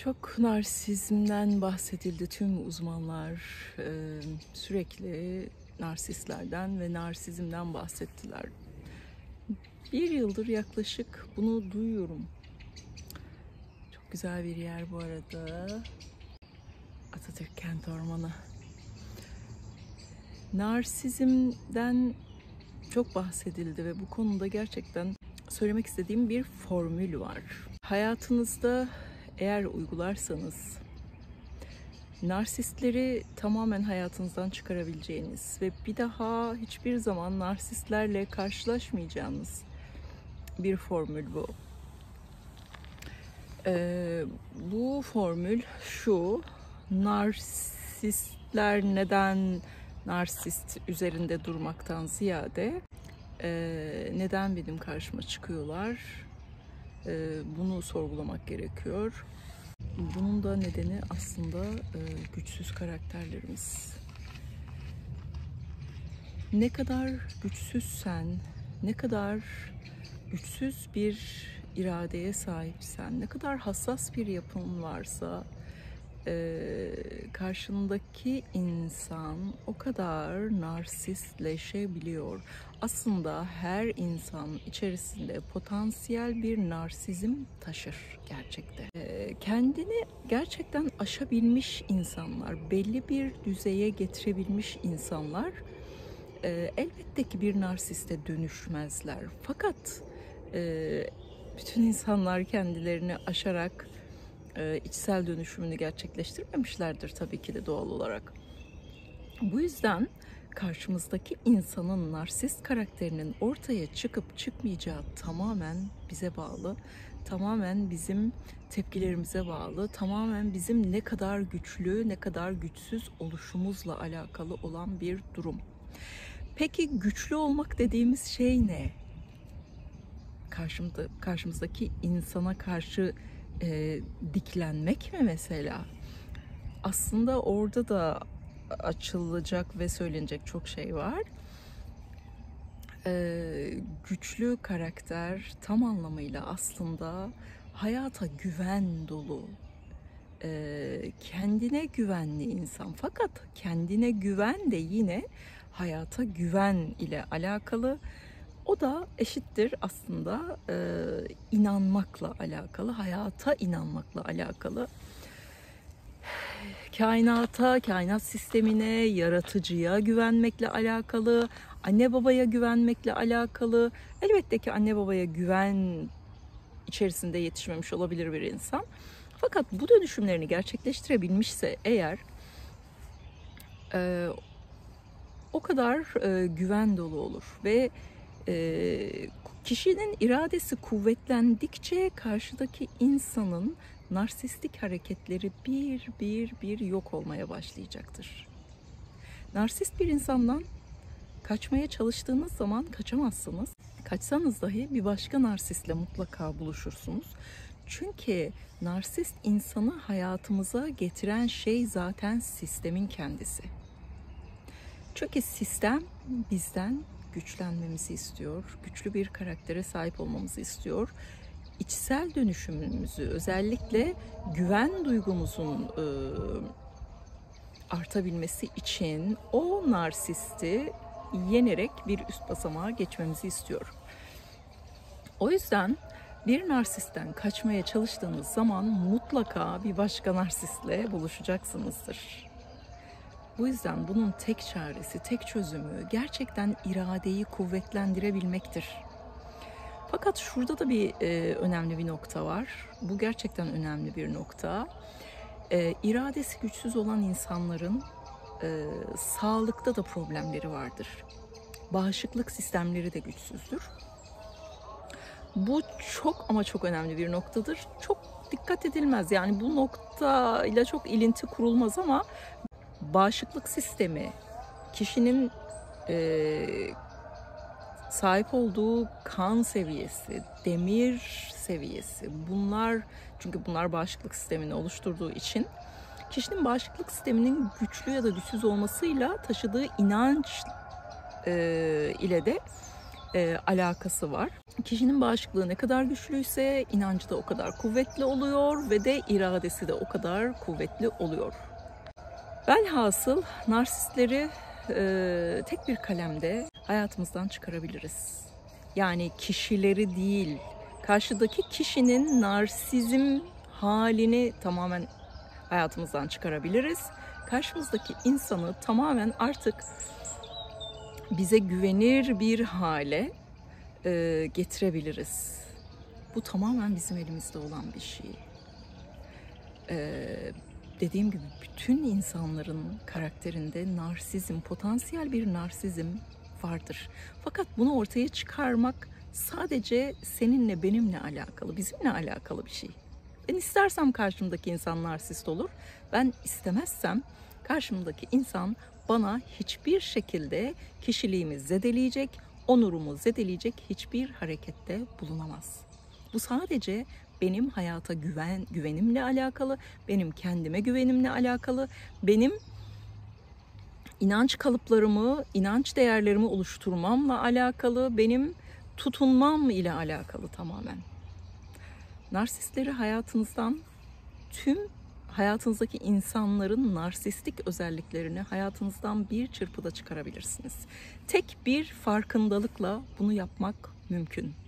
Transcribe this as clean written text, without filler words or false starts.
Çok narsizmden bahsedildi. Tüm uzmanlar sürekli narsistlerden ve narsizmden bahsettiler. Bir yıldır yaklaşık bunu duyuyorum. Çok güzel bir yer bu arada. Atatürk Kent Ormanı. Narsizmden çok bahsedildi ve bu konuda gerçekten söylemek istediğim bir formül var. Hayatınızda eğer uygularsanız narsistleri tamamen hayatınızdan çıkarabileceğiniz ve bir daha hiçbir zaman narsistlerle karşılaşmayacağınız bir formül bu. Bu formül şu: narsistler neden narsist üzerinde durmaktan ziyade neden benim karşıma çıkıyorlar? Bunu sorgulamak gerekiyor. Bunun da nedeni aslında güçsüz karakterlerimiz. Ne kadar güçsüzsen, ne kadar güçsüz bir iradeye sahipsen, ne kadar hassas bir yapın varsa karşındaki insan o kadar narsistleşebiliyor. Aslında her insan içerisinde potansiyel bir narsizm taşır gerçekten. Kendini gerçekten aşabilmiş insanlar, belli bir düzeye getirebilmiş insanlar elbette ki bir narsiste dönüşmezler. Fakat bütün insanlar kendilerini aşarak içsel dönüşümünü gerçekleştirmemişlerdir tabii ki de doğal olarak. Bu yüzden karşımızdaki insanın narsist karakterinin ortaya çıkıp çıkmayacağı tamamen bize bağlı. Tamamen bizim tepkilerimize bağlı. Tamamen bizim ne kadar güçlü, ne kadar güçsüz oluşumuzla alakalı olan bir durum. Peki güçlü olmak dediğimiz şey ne? Karşımızdaki insana karşı diklenmek mi mesela? Aslında orada da açılacak ve söylenecek çok şey var. Güçlü karakter tam anlamıyla aslında hayata güven dolu, kendine güvenli insan. Fakat kendine güven de yine hayata güven ile alakalı. O da eşittir aslında inanmakla alakalı, hayata inanmakla alakalı. Kainata, kainat sistemine, yaratıcıya güvenmekle alakalı, anne babaya güvenmekle alakalı. Elbette ki anne babaya güven içerisinde yetişmemiş olabilir bir insan. Fakat bu dönüşümlerini gerçekleştirebilmişse eğer o kadar güven dolu olur ve kişinin iradesi kuvvetlendikçe karşıdaki insanın narsistik hareketleri bir yok olmaya başlayacaktır. Narsist bir insandan kaçmaya çalıştığınız zaman kaçamazsınız. Kaçsanız dahi bir başka narsistle mutlaka buluşursunuz. Çünkü narsist insanı hayatımıza getiren şey zaten sistemin kendisi. Çünkü sistem bizden güçlenmemizi istiyor, güçlü bir karaktere sahip olmamızı istiyor. İçsel dönüşümümüzü, özellikle güven duygumuzun artabilmesi için o narsisti yenerek bir üst basamağa geçmemizi istiyor. O yüzden bir narsistten kaçmaya çalıştığınız zaman mutlaka bir başka narsistle buluşacaksınızdır. Bu yüzden bunun tek çaresi, tek çözümü gerçekten iradeyi kuvvetlendirebilmektir. Fakat şurada da bir önemli bir nokta var. Bu gerçekten önemli bir nokta. İradesi güçsüz olan insanların sağlıkta da problemleri vardır. Bağışıklık sistemleri de güçsüzdür. Bu çok ama çok önemli bir noktadır. Çok dikkat edilmez. Yani bu noktayla çok ilinti kurulmaz ama bağışıklık sistemi, kişinin sahip olduğu kan seviyesi, demir seviyesi, çünkü bunlar bağışıklık sistemini oluşturduğu için kişinin bağışıklık sisteminin güçlü ya da güçsüz olmasıyla taşıdığı inanç ile de alakası var. Kişinin bağışıklığı ne kadar güçlüyse inancı da o kadar kuvvetli oluyor ve de iradesi de o kadar kuvvetli oluyor. Velhasıl narsistleri tek bir kalemde hayatımızdan çıkarabiliriz. Yani kişileri değil, karşıdaki kişinin narsizm halini tamamen hayatımızdan çıkarabiliriz. Karşımızdaki insanı tamamen artık bize güvenir bir hale getirebiliriz. Bu tamamen bizim elimizde olan bir şey. Dediğim gibi bütün insanların karakterinde narsizm, potansiyel bir narsizm vardır. Fakat bunu ortaya çıkarmak sadece seninle benimle alakalı, bizimle alakalı bir şey. Ben istersem karşımdaki insan narsist olur. Ben istemezsem karşımdaki insan bana hiçbir şekilde kişiliğimi zedeleyecek, onurumu zedeleyecek hiçbir harekette bulunamaz. Bu sadece benim hayata güvenimle alakalı, benim kendime güvenimle alakalı, benim inanç kalıplarımı, inanç değerlerimi oluşturmamla alakalı, benim tutunmam ile alakalı tamamen. Narsistleri tüm hayatınızdaki insanların narsistik özelliklerini hayatınızdan bir çırpıda çıkarabilirsiniz. Tek bir farkındalıkla bunu yapmak mümkün.